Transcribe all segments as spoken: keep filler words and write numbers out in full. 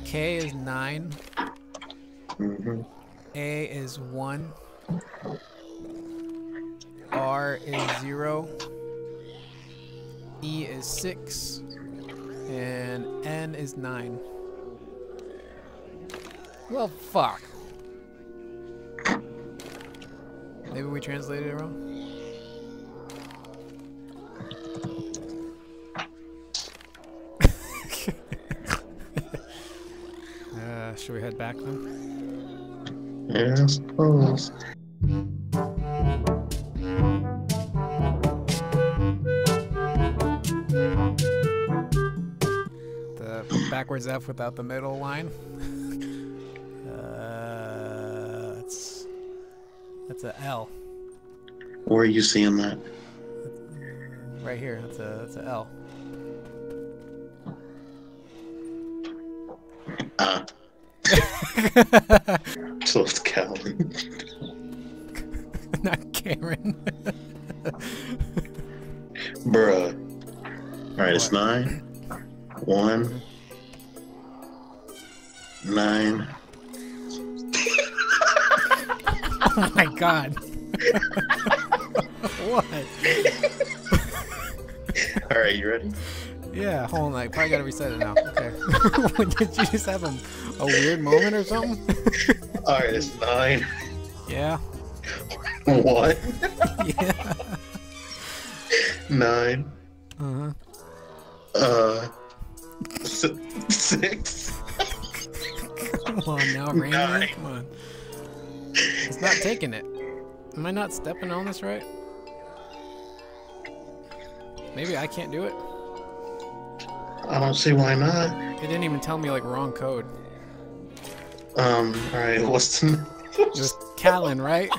K is nine. Mm-hmm. A is one. R is zero. E is six. And N is nine. Well, fuck. Maybe we translated it wrong? uh, should we head back then? Yeah, I suppose. The backwards F without the middle line. uh, that's that's a L. Where are you seeing that? Right here. That's a that's a L. Ah. So it's Calvin. Not Karen. Bruh. Alright, it's nine. One. Nine. Oh my god. What? Alright, you ready? Yeah, hold on. I probably gotta reset it now. Okay. Did you just have a, a weird moment or something? Alright, it's nine. Yeah. One. Yeah. Nine. Uh-huh. Uh. S six. Come on now, Rainy. Nine. Come on. It's not taking it. Am I not stepping on this right? Maybe I can't do it. I don't see why not. It didn't even tell me like wrong code. Um, alright, what's the It was Callan, right?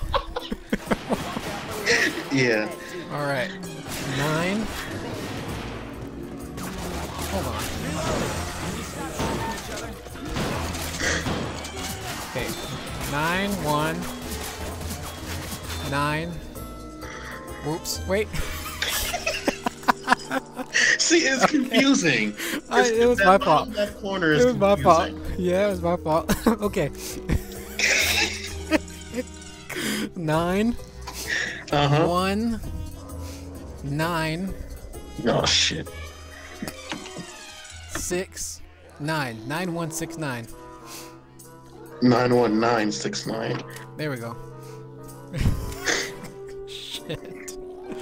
Yeah. Alright. Nine. Hold on. Okay. Nine, one. Nine. Whoops. Wait. See, it's confusing. I, It's- it was that my bottom fault. left corner is It was my fault. confusing. Yeah, it was my fault. Okay. Nine. Uh-huh. One. Nine. Oh, shit. Six. Nine. Nine, one, six, nine. nine one nine six nine. There we go. Shit.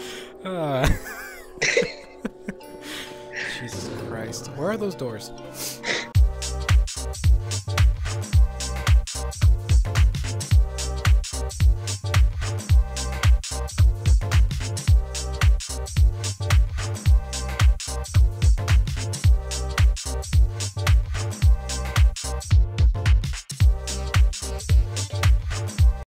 Uh. Jesus Christ. Where are those doors?